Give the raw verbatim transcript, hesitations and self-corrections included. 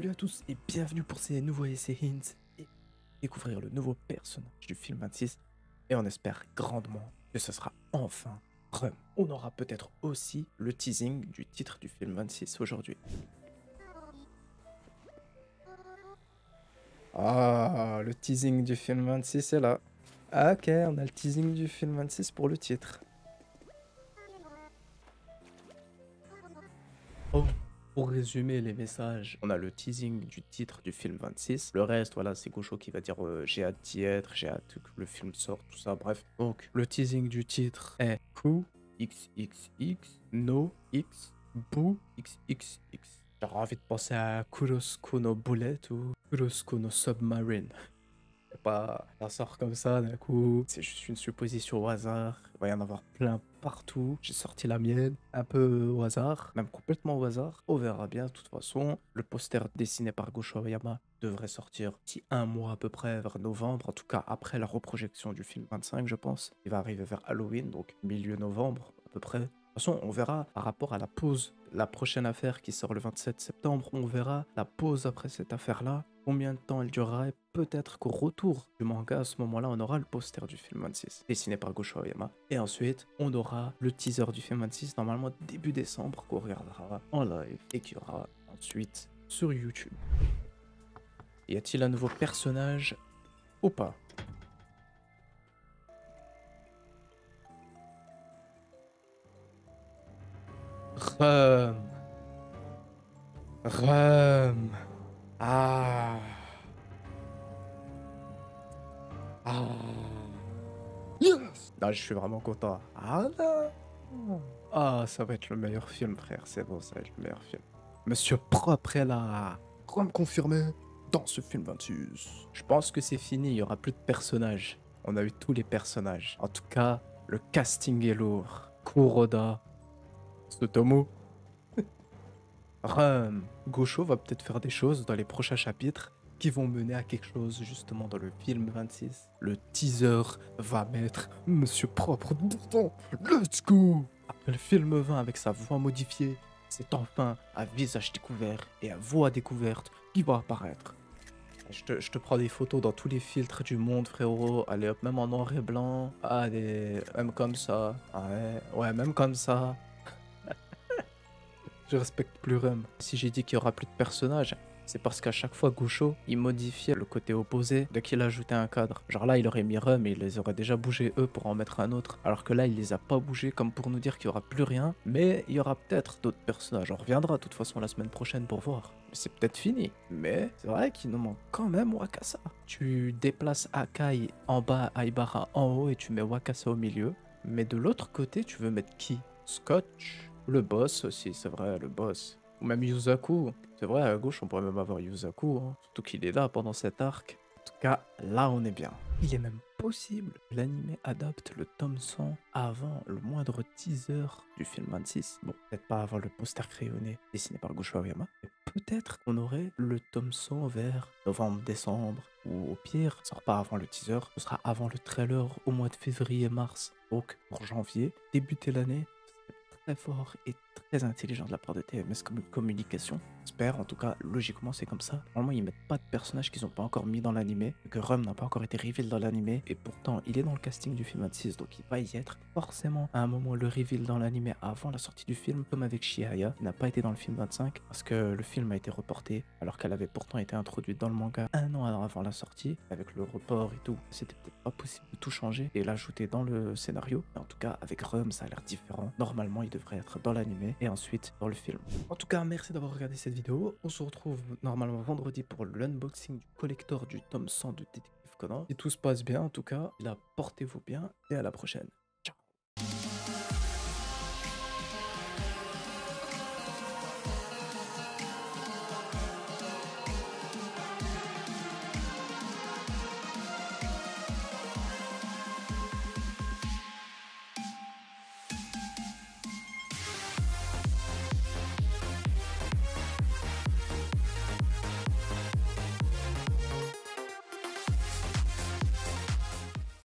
Salut à tous et bienvenue pour ces nouveaux essais hints et découvrir le nouveau personnage du film vingt-six et on espère grandement que ce sera enfin Rum. On aura peut-être aussi le teasing du titre du film vingt-six aujourd'hui. Ah, le teasing du film vingt-six est là. Ah, ok, on a le teasing du film vingt-six pour le titre. Oh. Pour résumer les messages, on a le teasing du titre du film vingt-six. Le reste, voilà, c'est Gaucho qui va dire euh, j'ai hâte d'y être, j'ai hâte que le film sorte, tout ça, bref. Donc, le teasing du titre est Ku, X X X, No, X, Boo, X X X. J'aurais envie de penser à Kurosuko no Bullet ou Kurosuko no Submarine. C'est pas, ça sort comme ça d'un coup. C'est juste une supposition au hasard. Il va y en avoir plein partout. J'ai sorti la mienne, un peu au hasard, même complètement au hasard. On verra bien de toute façon. Le poster dessiné par Gosho Aoyama devrait sortir d'ici un mois à peu près, vers novembre. En tout cas, après la reprojection du film vingt-cinq, je pense. Il va arriver vers Halloween, donc milieu novembre à peu près. De toute façon, on verra par rapport à la pause, la prochaine affaire qui sort le vingt-sept septembre, on verra la pause après cette affaire-là, combien de temps elle durera, et peut-être qu'au retour du manga, à ce moment-là, on aura le poster du film vingt-six, dessiné par Gosho Aoyama. Et ensuite, on aura le teaser du film vingt-six, normalement début décembre, qu'on regardera en live et qui aura ensuite sur YouTube. Y a-t-il un nouveau personnage ou pas? Rum. Rum. Ah. Ah. Yes. Non, je suis vraiment content. Ah non. Ah, ça va être le meilleur film, frère. C'est bon, ça va être le meilleur film. Monsieur Propre est là. Rum confirmé dans ce film vingt-six. Je pense que c'est fini, il n'y aura plus de personnages. On a eu tous les personnages. En tout cas, le casting est lourd. Kuroda, Tsutomu, Rum. Gosho va peut-être faire des choses dans les prochains chapitres qui vont mener à quelque chose justement dans le film vingt-six. Le teaser va mettre Monsieur Propre dedans. Let's go. Après le film vingt avec sa voix modifiée, c'est enfin à visage découvert et à voix découverte qui va apparaître. Je te, je te prends des photos dans tous les filtres du monde, frérot. Allez hop, même en noir et blanc. Allez, même comme ça. Ouais, ouais, même comme ça. Je respecte plus Rum. Si j'ai dit qu'il y aura plus de personnages, c'est parce qu'à chaque fois Gosho, il modifiait le côté opposé dès qu'il ajoutait un cadre. Genre là, il aurait mis Rum et il les aurait déjà bougés eux pour en mettre un autre. Alors que là, il les a pas bougés comme pour nous dire qu'il y aura plus rien. Mais il y aura peut-être d'autres personnages. On reviendra de toute façon la semaine prochaine pour voir. C'est peut-être fini. Mais c'est vrai qu'il nous manque quand même Wakasa. Tu déplaces Akai en bas, Aibara en haut et tu mets Wakasa au milieu. Mais de l'autre côté, tu veux mettre qui? Scotch? Le boss aussi, c'est vrai, le boss. Ou même Yuzaku. C'est vrai, à gauche, on pourrait même avoir Yuzaku. Hein. Surtout qu'il est là pendant cet arc. En tout cas, là, on est bien. Il est même possible que l'anime adapte le tome cent avant le moindre teaser du film vingt-six. Bon, peut-être pas avant le poster crayonné dessiné par Gosho Aoyama. Mais peut-être qu'on aurait le tome cent vers novembre-décembre. Ou au pire, ça sort pas avant le teaser. Ce sera avant le trailer au mois de février-mars. Donc, pour janvier, débuter l'année. Très fort et très intelligent de la part de T M S comme communication. J'espère, en tout cas, logiquement, c'est comme ça. Normalement, ils mettent pas de personnages qu'ils ont pas encore mis dans l'animé, que Rum n'a pas encore été reveal dans l'animé, et pourtant, il est dans le casting du film vingt-six, donc il va y être. Forcément, à un moment, le reveal dans l'animé avant la sortie du film, comme avec Chihaya, qui n'a pas été dans le film vingt-cinq, parce que le film a été reporté, alors qu'elle avait pourtant été introduite dans le manga un an avant la sortie, avec le report et tout. C'était peut-être pas possible de tout changer et l'ajouter dans le scénario. Mais en tout cas, avec Rum, ça a l'air différent. Normalement, il devrait être dans l'animé et ensuite dans le film. En tout cas, merci d'avoir regardé cette vidéo. On se retrouve normalement vendredi pour l'unboxing du collector du tome cent de Détective Conan. Si tout se passe bien, en tout cas, là, portez-vous bien et à la prochaine.